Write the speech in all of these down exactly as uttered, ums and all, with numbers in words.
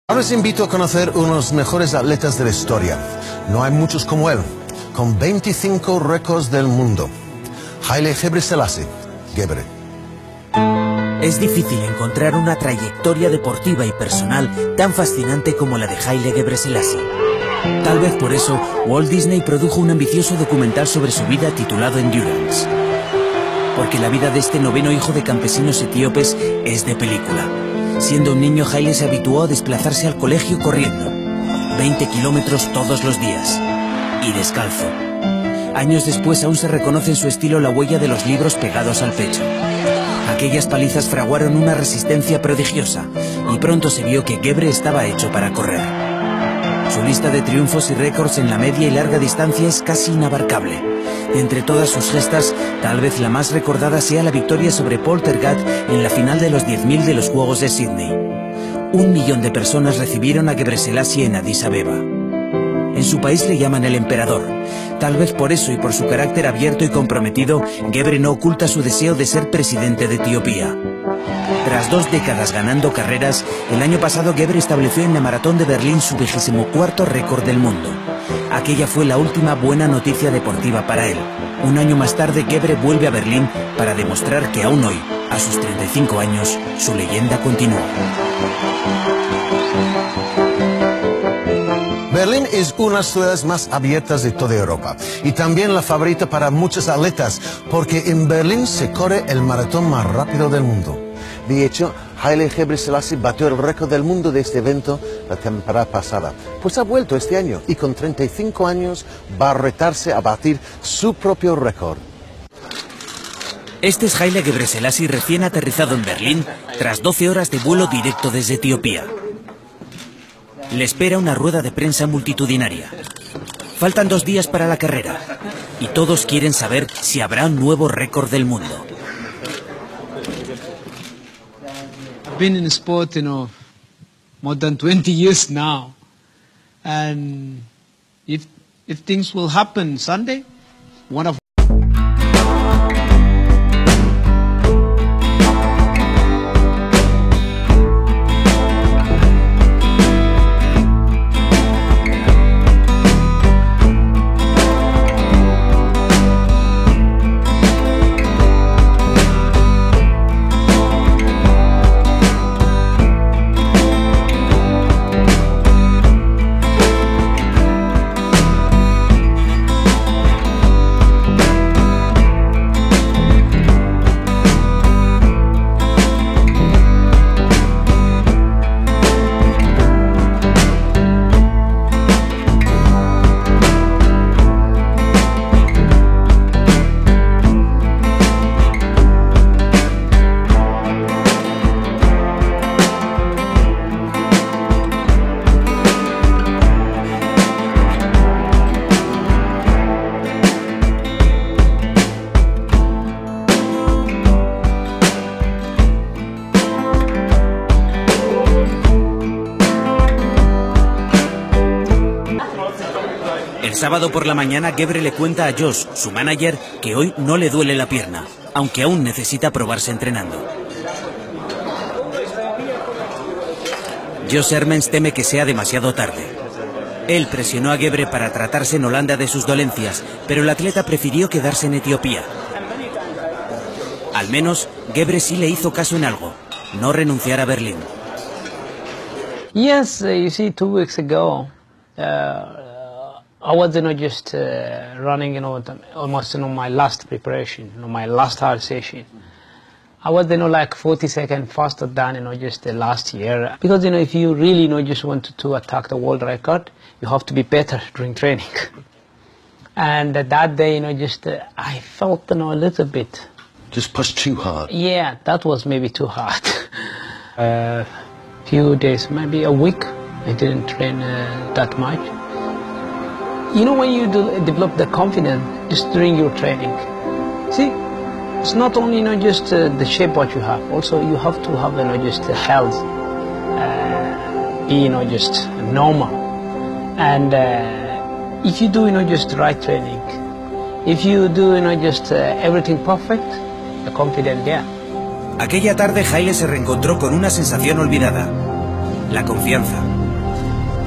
Ahora les invito a conocer uno de los mejores atletas de la historia. No hay muchos como él, con veinticinco récords del mundo. Haile Gebrselassie, Gebre. Es difícil encontrar una trayectoria deportiva y personal tan fascinante como la de Haile Gebrselassie. Tal vez por eso, Walt Disney produjo un ambicioso documental sobre su vida titulado Endurance. Porque la vida de este noveno hijo de campesinos etíopes es de película. Siendo un niño, Haile se habituó a desplazarse al colegio corriendo. veinte kilómetros todos los días. Y descalzo. Años después aún se reconoce en su estilo la huella de los libros pegados al pecho. Aquellas palizas fraguaron una resistencia prodigiosa, y pronto se vio que Gebre estaba hecho para correr. Su lista de triunfos y récords en la media y larga distancia es casi inabarcable. De entre todas sus gestas, tal vez la más recordada sea la victoria sobre Paul Tergat en la final de los diez mil de los Juegos de Sydney. Un millón de personas recibieron a Gebrselassie en Addis Abeba. En su país le llaman el emperador. Tal vez por eso y por su carácter abierto y comprometido, Gebre no oculta su deseo de ser presidente de Etiopía. Tras dos décadas ganando carreras, el año pasado Gebre estableció en la Maratón de Berlín su vigésimo cuarto récord del mundo. Aquella fue la última buena noticia deportiva para él. Un año más tarde, Gebre vuelve a Berlín para demostrar que aún hoy, a sus treinta y cinco años, su leyenda continúa. Berlín es una de las ciudades más abiertas de toda Europa y también la favorita para muchos atletas, porque en Berlín se corre el maratón más rápido del mundo. De hecho, Haile Gebrselassie batió el récord del mundo de este evento la temporada pasada. Pues ha vuelto este año y con treinta y cinco años va a retarse a batir su propio récord. Este es Haile Gebrselassie recién aterrizado en Berlín tras doce horas de vuelo directo desde Etiopía. Le espera una rueda de prensa multitudinaria. Faltan dos días para la carrera y todos quieren saber si habrá un nuevo récord del mundo. I've been in sport, you know, more than twenty years now, and if if things will happen Sunday, one of El sábado por la mañana, Gebre le cuenta a Josh, su manager, que hoy no le duele la pierna, aunque aún necesita probarse entrenando. Josh Hermens teme que sea demasiado tarde. Él presionó a Gebre para tratarse en Holanda de sus dolencias, pero el atleta prefirió quedarse en Etiopía. Al menos, Gebre sí le hizo caso en algo: no renunciar a Berlín. Yes, uh, you see, two weeks ago, uh, I was, you know, just uh, running, you know, almost, you know, my last preparation, you know, my last hard session. I was, you know, like forty seconds faster than, you know, just the last year. Because, you know, if you really, you know, just want to attack the world record, you have to be better during training. And uh, that day, you know, just uh, I felt, you know, a little bit. Just pushed too hard. Yeah, that was maybe too hard. A uh, few days, maybe a week, I didn't train uh, that much. You know, when you do develop the confidence just during your training, see, it's not only, you know, just uh, the shape what you have, also you have to have, you know, just the health, uh, be, you know, just normal. And uh, if you do, you know, just the right training, if you do, you know, just uh, everything perfect, you're confident there. Aquella tarde Haile se reencontró con una sensación olvidada: la confianza.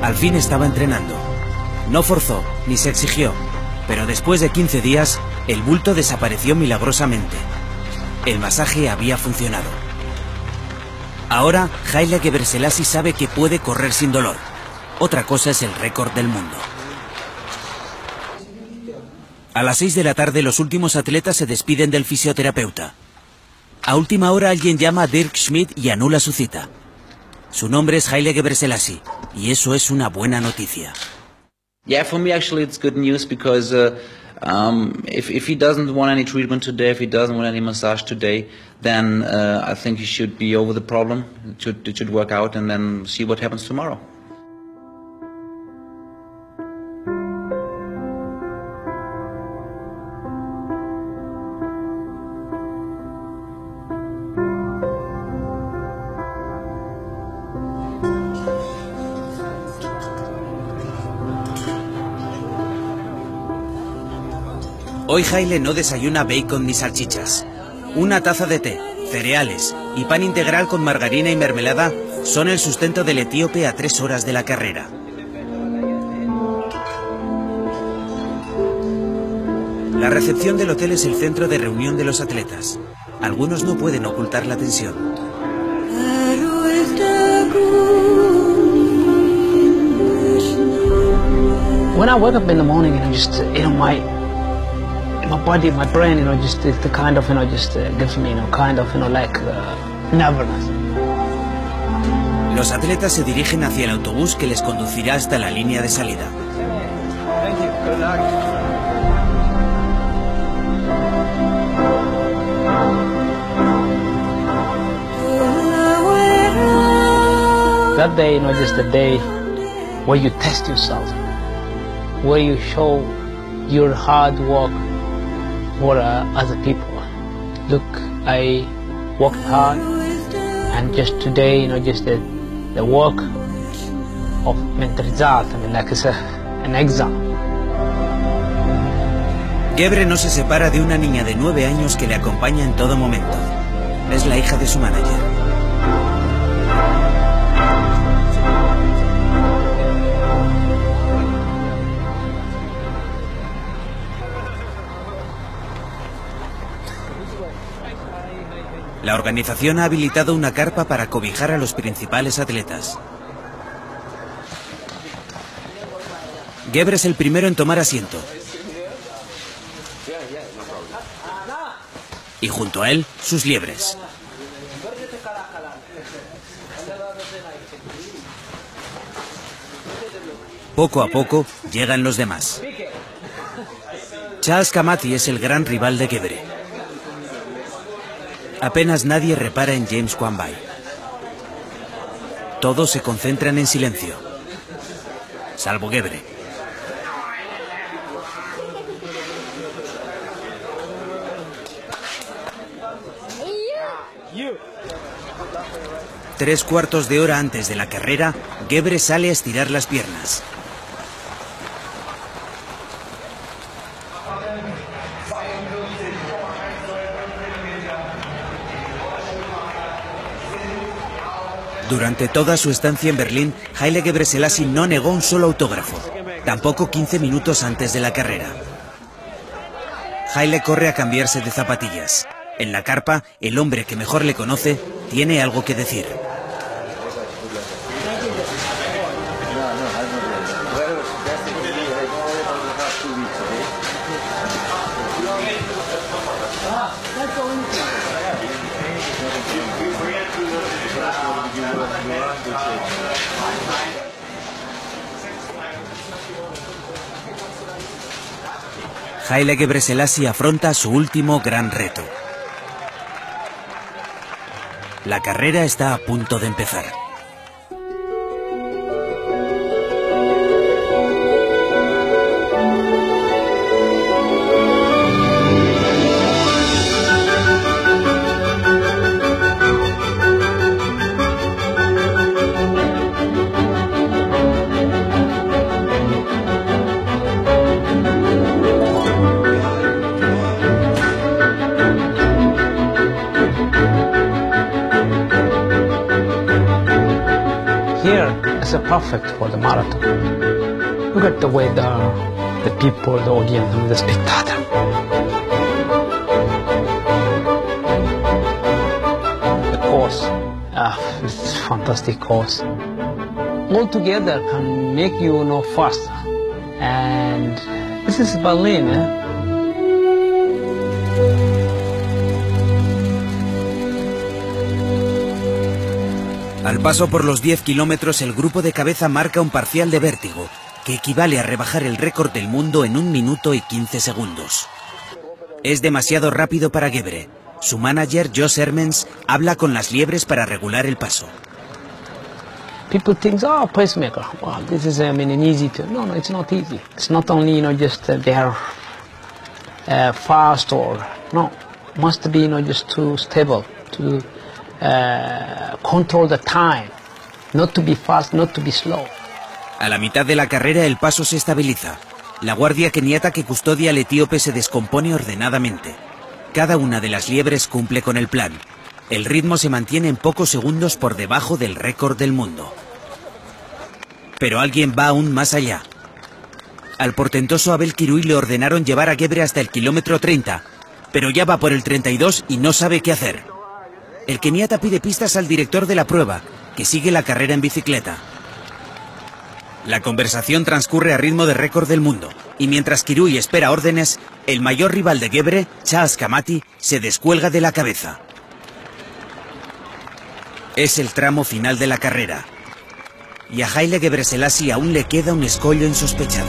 Al fin estaba entrenando. No forzó, ni se exigió, pero después de quince días, el bulto desapareció milagrosamente. El masaje había funcionado. Ahora, Haile Gebrselassie sabe que puede correr sin dolor. Otra cosa es el récord del mundo. A las seis de la tarde, los últimos atletas se despiden del fisioterapeuta. A última hora, alguien llama a Dirk Schmidt y anula su cita. Su nombre es Haile Gebrselassie, y eso es una buena noticia. Yeah, for me actually it's good news because uh, um, if, if he doesn't want any treatment today, if he doesn't want any massage today, then uh, I think he should be over the problem. It should, it should work out and then see what happens tomorrow. Hoy Haile no desayuna bacon ni salchichas. Una taza de té, cereales y pan integral con margarina y mermelada son el sustento del etíope a tres horas de la carrera. La recepción del hotel es el centro de reunión de los atletas. Algunos no pueden ocultar la tensión. When I wake up in the morning, you know, just you know my my body, my brain, you know, just the, the kind of you know just uh, gives me you know kind of you know like uh, nervousness. Los atletas se dirigen hacia el autobús que les conducirá hasta la línea de salida. Thank you. Good luck. That day, you know, just the day where you test yourself, where you show your hard work for uh, other people. Look, I worked hard, and just today, you know, just the, the work of mentalized, I mean, like it's a, an exam. Gebre no se separa de una niña de nueve años que le acompaña en todo momento. Es la hija de su manager. La organización ha habilitado una carpa para cobijar a los principales atletas. Gebre es el primero en tomar asiento. Y junto a él, sus liebres. Poco a poco llegan los demás. Charles Kamati es el gran rival de Gebre. Apenas nadie repara en James Kwanbai. Todos se concentran en silencio, salvo Gebre. Tres cuartos de hora antes de la carrera, Gebre sale a estirar las piernas. Durante toda su estancia en Berlín, Haile Gebrselassie no negó un solo autógrafo, tampoco quince minutos antes de la carrera. Haile corre a cambiarse de zapatillas. En la carpa, el hombre que mejor le conoce tiene algo que decir. Haile Gebrselassie afronta su último gran reto. La carrera está a punto de empezar. it's a perfect for the marathon. Look at the weather, the people, the audience, and the spectator. The course, ah, it's a fantastic course. All together can make you know faster. And this is Berlin, eh? Al paso por los diez kilómetros, el grupo de cabeza marca un parcial de vértigo, que equivale a rebajar el récord del mundo en un minuto y quince segundos. Es demasiado rápido para Gebre. Su manager, Josh Hermens, habla con las liebres para regular el paso. People think, oh, pacemaker, wow, this is, I mean, an easy to... No, no, it's not easy. It's not only, you know, just uh, they are uh, fast or... No, must be, you know, just too stable, to uh, control the time, not to be fast, not to be slow. A la mitad de la carrera el paso se estabiliza. La guardia keniata que custodia al etíope se descompone ordenadamente. Cada una de las liebres cumple con el plan. El ritmo se mantiene en pocos segundos por debajo del récord del mundo. Pero alguien va aún más allá. Al portentoso Abel Kirui le ordenaron llevar a Gebre hasta el kilómetro treinta, pero ya va por el treinta y dos y no sabe qué hacer. El keniata pide pistas al director de la prueba, que sigue la carrera en bicicleta. La conversación transcurre a ritmo de récord del mundo, y mientras Kirui espera órdenes, el mayor rival de Gebre, Charles Kamati, se descuelga de la cabeza. Es el tramo final de la carrera, y a Haile Gebrselassie aún le queda un escollo insospechado.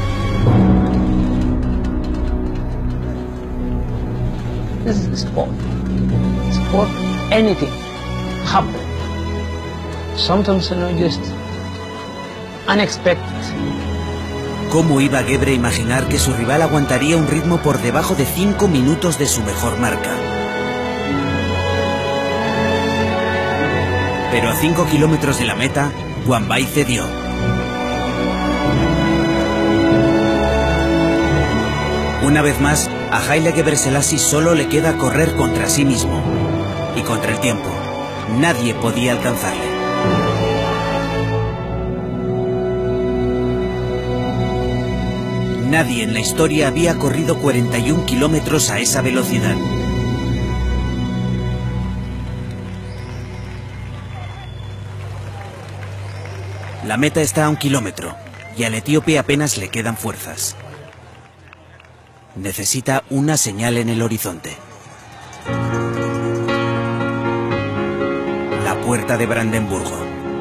This is sport. Sport, anything happen. Sometimes, you know, just unexpected. ¿Cómo iba Gebre a imaginar que su rival aguantaría un ritmo por debajo de cinco minutos de su mejor marca? Pero a cinco kilómetros de la meta, Wambai cedió. Una vez más, a Haile Gebrselassie solo le queda correr contra sí mismo y contra el tiempo. Nadie podía alcanzarle. Nadie en la historia había corrido cuarenta y un kilómetros a esa velocidad. La meta está a un kilómetro y al etíope apenas le quedan fuerzas. Necesita una señal en el horizonte. La puerta de Brandenburgo.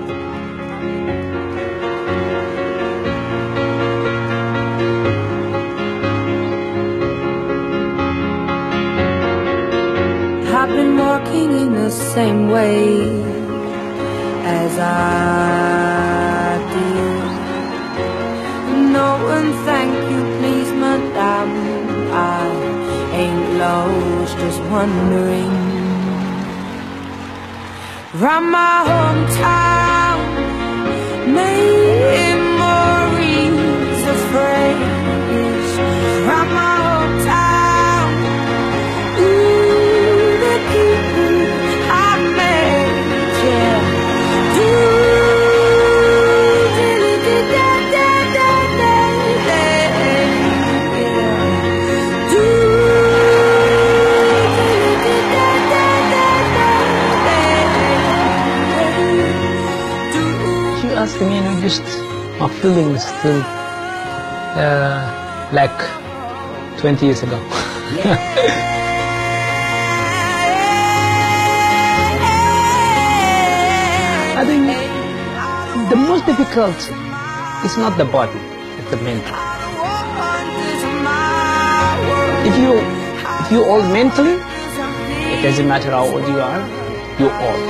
I've been walking in the same way as I did. No one thank you, please, madame. I ain't lost, just wondering. Round my hometown, memories of phrase. Round my hometown, ooh, the people I met, yeah. Do, da, da, da, da, da, da, da, yeah. Do, da, da, da, da, da, da, da. You ask me, you know, just my feelings still uh, like twenty years ago. I think the most difficult is not the body, it's the mental. If you if you old mentally, it doesn't matter how old you are, you're old.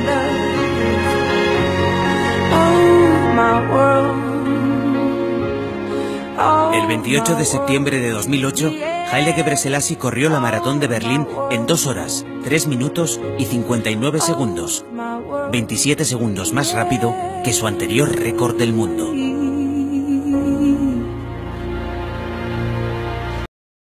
El veintiocho de septiembre de dos mil ocho, Haile Gebrselassie corrió la maratón de Berlín en dos horas, tres minutos y cincuenta y nueve segundos, veintisiete segundos más rápido que su anterior récord del mundo.